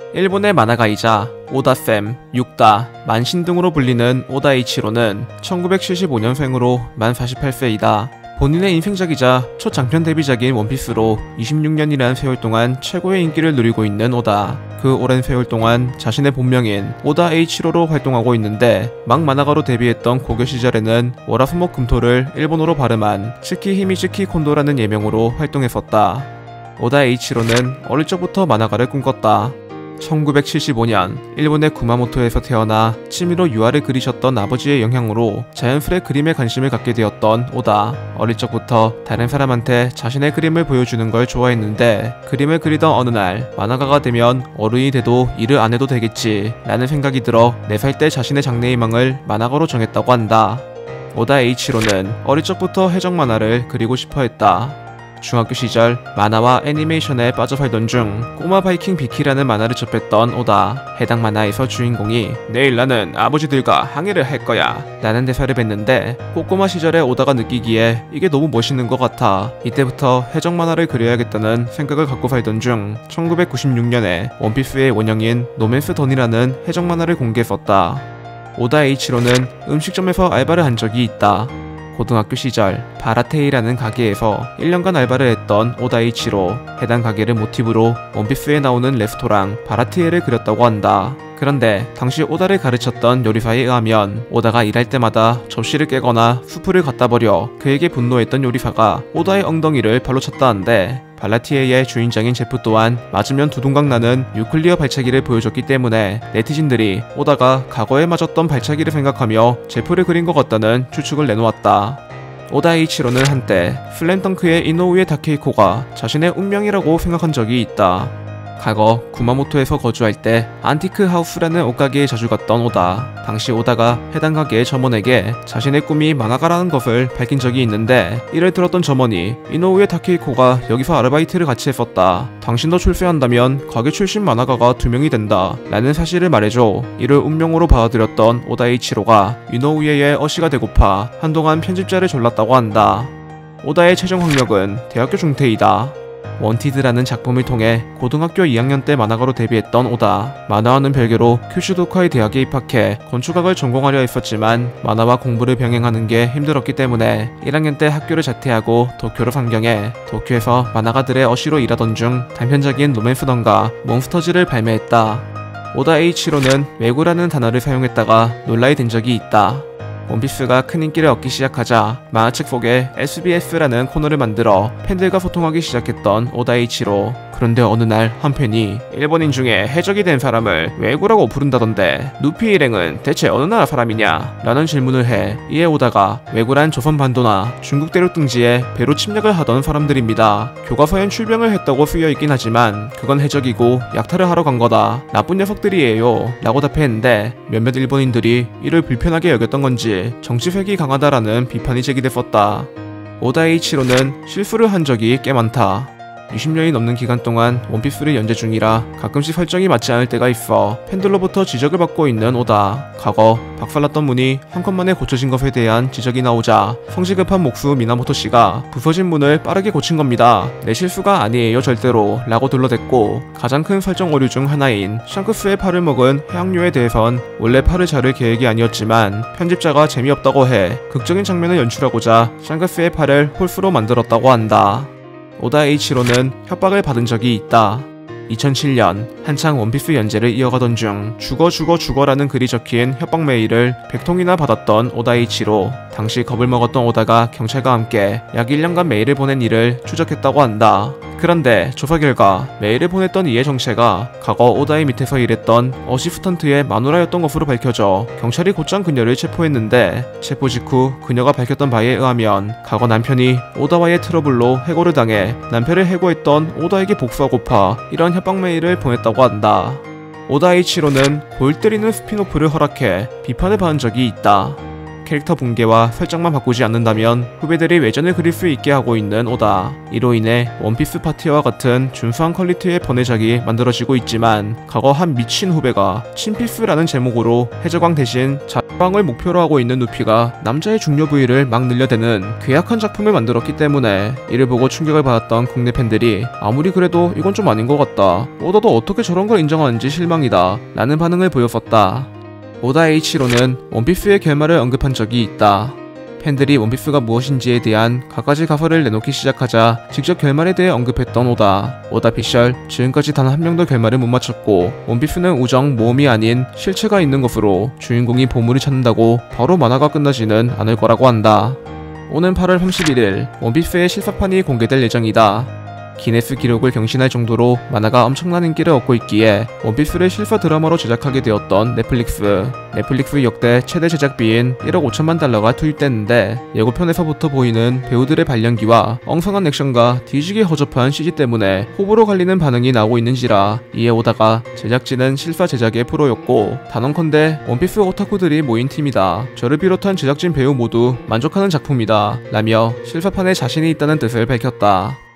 일본의 만화가이자 오다쌤, 육다, 만신 등으로 불리는 오다 에이치로는 1975년생으로 만 48세이다. 본인의 인생작이자 첫 장편 데뷔작인 원피스로 26년이라는 세월 동안 최고의 인기를 누리고 있는 오다. 그 오랜 세월 동안 자신의 본명인 오다 에이치로로 활동하고 있는데, 막 만화가로 데뷔했던 고교 시절에는 월화수목금토를 일본어로 발음한 츠키 히미츠키 콘도라는 예명으로 활동했었다. 오다 에이치로는 어릴 적부터 만화가를 꿈꿨다. 1975년 일본의 구마모토에서 태어나 취미로 유화를 그리셨던 아버지의 영향으로 자연스레 그림에 관심을 갖게 되었던 오다. 어릴 적부터 다른 사람한테 자신의 그림을 보여주는 걸 좋아했는데, 그림을 그리던 어느 날 만화가가 되면 어른이 돼도 일을 안 해도 되겠지 라는 생각이 들어 4살 때 자신의 장래희망을 만화가로 정했다고 한다. 오다 에이치로는 어릴 적부터 해적 만화를 그리고 싶어 했다. 중학교 시절 만화와 애니메이션에 빠져 살던 중 꼬마 바이킹 비키라는 만화를 접했던 오다. 해당 만화에서 주인공이 "내일 나는 아버지들과 항해를 할 거야" 라는 대사를 뱉는데, 꼬꼬마 시절에 오다가 느끼기에 이게 너무 멋있는 것 같아 이때부터 해적 만화를 그려야겠다는 생각을 갖고 살던 중 1996년에 원피스의 원형인 노맨스 던이라는 해적 만화를 공개했었다. 오다 에이치로는 음식점에서 알바를 한 적이 있다. 고등학교 시절 바라테이라는 가게에서 1년간 알바를 했던 오다 에이치로, 해당 가게를 모티브로 원피스에 나오는 레스토랑 바라테이를 그렸다고 한다. 그런데 당시 오다를 가르쳤던 요리사에 의하면 오다가 일할 때마다 접시를 깨거나 수프를 갖다 버려 그에게 분노했던 요리사가 오다의 엉덩이를 발로 쳤다는데, 발라티에의 주인장인 제프 또한 맞으면 두둥강 나는 뉴클리어 발차기를 보여줬기 때문에 네티즌들이 오다가 과거에 맞았던 발차기를 생각하며 제프를 그린 것 같다는 추측을 내놓았다. 오다 에이치로는 한때 슬램덩크의 이노우에 다케이코가 자신의 운명이라고 생각한 적이 있다. 과거 구마모토에서 거주할 때 안티크 하우스라는 옷가게에 자주 갔던 오다. 당시 오다가 해당 가게의 점원에게 자신의 꿈이 만화가라는 것을 밝힌 적이 있는데, 이를 들었던 점원이 "이노우에 다케이코가 여기서 아르바이트를 같이 했었다. 당신도 출세한다면 가게 출신 만화가가 2명이 된다 라는 사실을 말해줘. 이를 운명으로 받아들였던 오다 에이치로가 이노우에의 어시가 되고파 한동안 편집자를 졸랐다고 한다. 오다의 최종 학력은 대학교 중퇴이다. 원티드라는 작품을 통해 고등학교 2학년 때 만화가로 데뷔했던 오다. 만화와는 별개로 큐슈도카이 대학에 입학해 건축학을 전공하려 했었지만 만화와 공부를 병행하는 게 힘들었기 때문에 1학년 때 학교를 자퇴하고 도쿄로 상경해 도쿄에서 만화가들의 어시로 일하던 중 단편작인 로맨스 던과 몬스터즈를 발매했다. 오다 에이치로는 외구라는 단어를 사용했다가 논란이 된 적이 있다. 원피스가 큰 인기를 얻기 시작하자 만화책 속에 SBS라는 코너를 만들어 팬들과 소통하기 시작했던 오다 에이치로. 그런데 어느 날 한 팬이 "일본인 중에 해적이 된 사람을 외구라고 부른다던데 루피 일행은 대체 어느 나라 사람이냐?" 라는 질문을 해 이에 오다가 "외구란 조선 반도나 중국 대륙 등지에 배로 침략을 하던 사람들입니다. 교과서엔 출병을 했다고 쓰여있긴 하지만 그건 해적이고 약탈을 하러 간 거다. 나쁜 녀석들이에요" 라고 답했는데, 몇몇 일본인들이 이를 불편하게 여겼던 건지 정치색이 강하다라는 비판이 제기됐었다. 오다 에이치로는 실수를 한 적이 꽤 많다. 20년이 넘는 기간 동안 원피스를 연재 중이라 가끔씩 설정이 맞지 않을 때가 있어 팬들로부터 지적을 받고 있는 오다. 과거 박살났던 문이 한 컷 만에 고쳐진 것에 대한 지적이 나오자 성시급한 목수 미나모토 씨가 "부서진 문을 빠르게 고친 겁니다. 내 실수가 아니에요 절대로" 라고 둘러댔고, 가장 큰 설정 오류 중 하나인 샹크스의 팔을 먹은 해양류에 대해선 원래 팔을 자를 계획이 아니었지만 편집자가 재미없다고 해 극적인 장면을 연출하고자 샹크스의 팔을 홀수로 만들었다고 한다. 오다 에이치로는 협박을 받은 적이 있다. 2007년 한창 원피스 연재를 이어가던 중 죽어라는 글이 적힌 협박 메일을 100통이나 받았던 오다 에이치로. 당시 겁을 먹었던 오다가 경찰과 함께 약 1년간 메일을 보낸 일을 추적했다고 한다. 그런데 조사 결과 메일을 보냈던 이의 정체가 과거 오다의 밑에서 일했던 어시스턴트의 마누라였던 것으로 밝혀져 경찰이 곧장 그녀를 체포했는데, 체포 직후 그녀가 밝혔던 바에 의하면 과거 남편이 오다와의 트러블로 해고를 당해 남편을 해고했던 오다에게 복수하고파 이런 협박 메일을 보냈다고 한다. 오다 에이치로는 골 때리는 스피노프를 허락해 비판을 받은 적이 있다. 캐릭터 붕괴와 설정만 바꾸지 않는다면 후배들이 외전을 그릴 수 있게 하고 있는 오다. 이로 인해 원피스 파티와 같은 준수한 퀄리티의 번외작이 만들어지고 있지만 과거 한 미친 후배가 친피스라는 제목으로 해적왕 대신 자왕을 목표로 하고 있는 루피가 남자의 중요 부위를 막 늘려대는 괴악한 작품을 만들었기 때문에 이를 보고 충격을 받았던 국내 팬들이 아무리 그래도 이건 좀 아닌 것 같다, 오다도 어떻게 저런 걸 인정하는지 실망이다 라는 반응을 보였었다. 오다 H로는 원피스의 결말을 언급한 적이 있다. 팬들이 원피스가 무엇인지에 대한 갖가지 가설을 내놓기 시작하자 직접 결말에 대해 언급했던 오다 피셜, 지금까지 단 한 명도 결말을 못 맞췄고 원피스는 우정, 모험이 아닌 실체가 있는 것으로 주인공이 보물을 찾는다고 바로 만화가 끝나지는 않을 거라고 한다. 오는 8월 31일 원피스의 실사판이 공개될 예정이다. 기네스 기록을 경신할 정도로 만화가 엄청난 인기를 얻고 있기에 원피스를 실사 드라마로 제작하게 되었던 넷플릭스 역대 최대 제작비인 1억 5천만 달러가 투입됐는데 예고편에서부터 보이는 배우들의 발연기와 엉성한 액션과 뒤지게 허접한 CG 때문에 호불호 갈리는 반응이 나오고 있는지라 이에 오다가 제작진은 실사 제작의 프로였고 단언컨대 원피스 오타쿠들이 모인 팀이다, 저를 비롯한 제작진 배우 모두 만족하는 작품이다 라며 실사판에 자신이 있다는 뜻을 밝혔다.